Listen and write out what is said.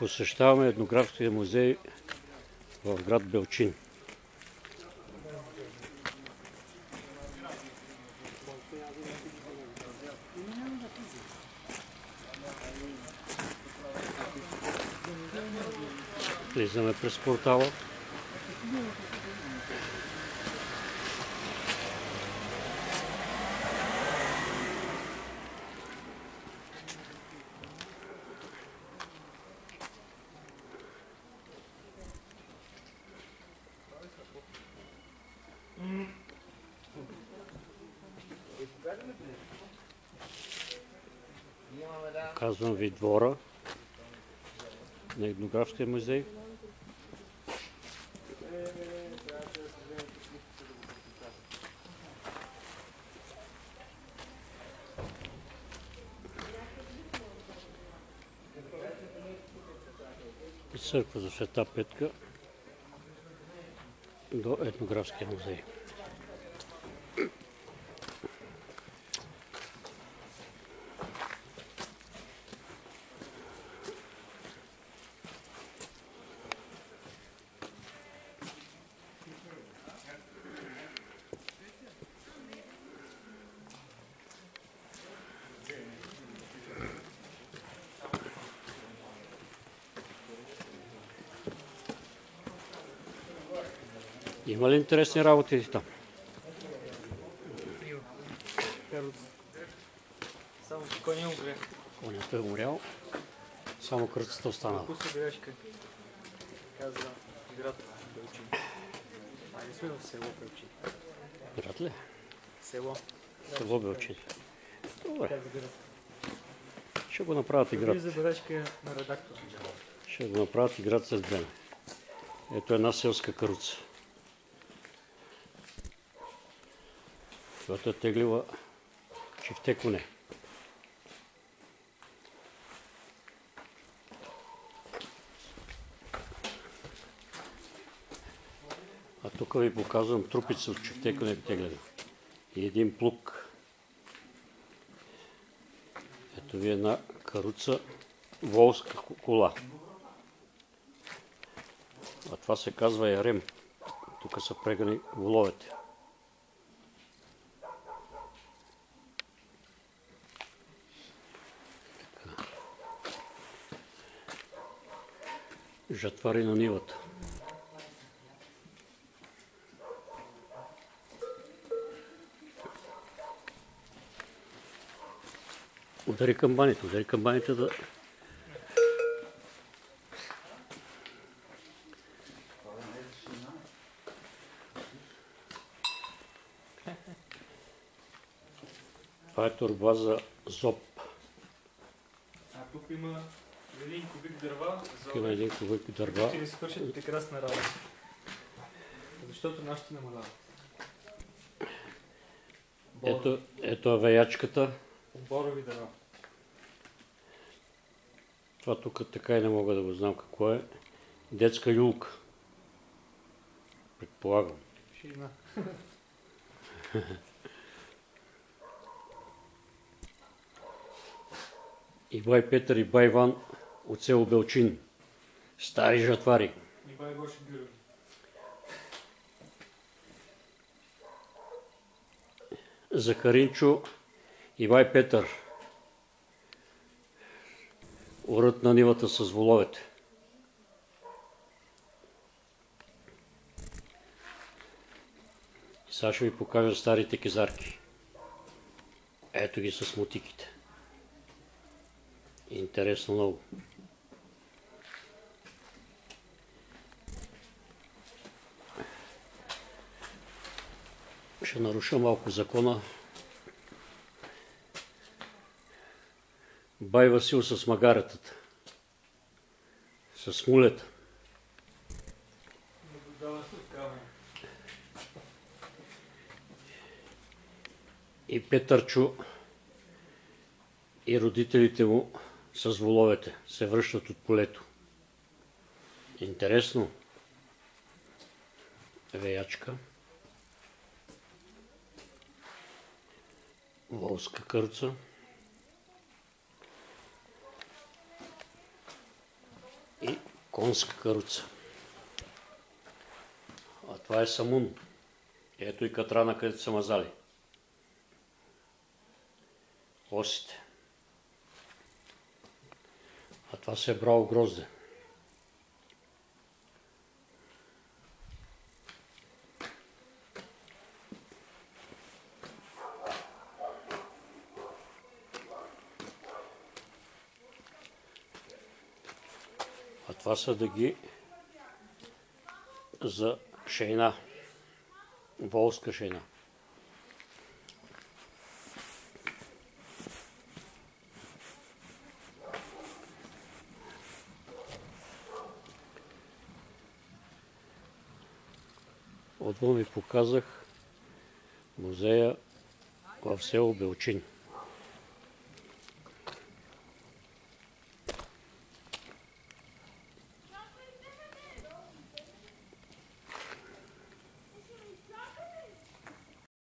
Посещаваме етнографския музей в град Белчин. Влизаме през портала. Казвам ви двора на етнографския музей. И църква за Света Петка до етнографския музей. Има ли интересни работи там? Само че коня умря. Конята е умрял, само кръцата останала. Допусна грешка. Казва град Белчин. Не сме в село Белчин. Град ли? Село. Село Белчин. Добре. Ще го направят и град. Забележка на редактора. Ще го направят и град след време. Ето една селска каруца, която е теглила чифте коне. А тук ви показвам трупица от чифте коне теглена. И един плуг. Ето ви една каруца, волска кола. А това се казва ярем. Тук са прегани воловете. Жатвари на нивата. Удари камбаните да... Това е торба за зоб. А тук има един кубик дърва. Има един кубик дърва. Ще ни свършат прекрасна работа. Защото нашите намаляват. Ето е веячката. Борови дърва. Това тук така и не мога да го знам какво е. Детска юлка. Предполагам. Ще има. И бай Петър и бай Иван от село Белчин. Стари жатвари. И бай Гоше Гюрев. Захаринчо и бай Петър. Орът на нивата с воловете. И сега ще ви покажа старите кезарки. Ето ги с мотиките. Интересно много. Ще наруша малко закона. Бай Васил с магаретата. С мулета. И Петърчо и родителите му с воловете се връщат от полето. Интересно. Веячка. Волска каруца. конска каруца. А това е самун. Ето и катрана, където са мазали. Осите. А това се е брало грозде. А това са дъги за шейна. Волска шейна. Отвън ви показах музея в село Белчин.